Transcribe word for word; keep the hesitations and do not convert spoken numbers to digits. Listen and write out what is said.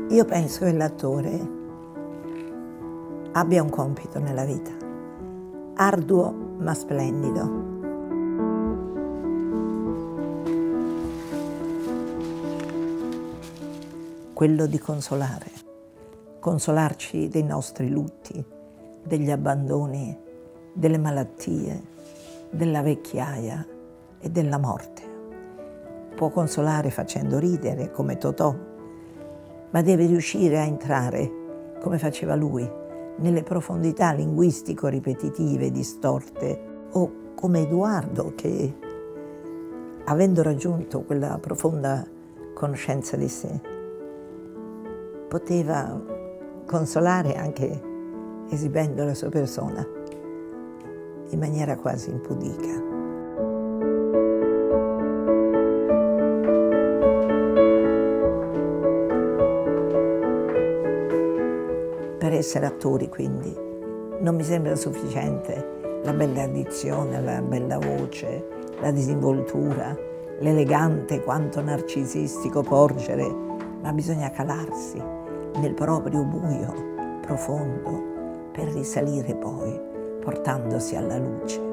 Io penso che l'attore abbia un compito nella vita, arduo ma splendido. Quello di consolare, consolarci dei nostri lutti, degli abbandoni, delle malattie, della vecchiaia e della morte. Può consolare facendo ridere, come Totò, ma deve riuscire a entrare, come faceva lui, nelle profondità linguistico-ripetitive, distorte, o come Edoardo che, avendo raggiunto quella profonda conoscenza di sé, poteva consolare anche esibendo la sua persona in maniera quasi impudica. Per essere attori, quindi, non mi sembra sufficiente la bella dizione, la bella voce, la disinvoltura, l'elegante quanto narcisistico porgere, ma bisogna calarsi nel proprio buio profondo per risalire poi portandosi alla luce.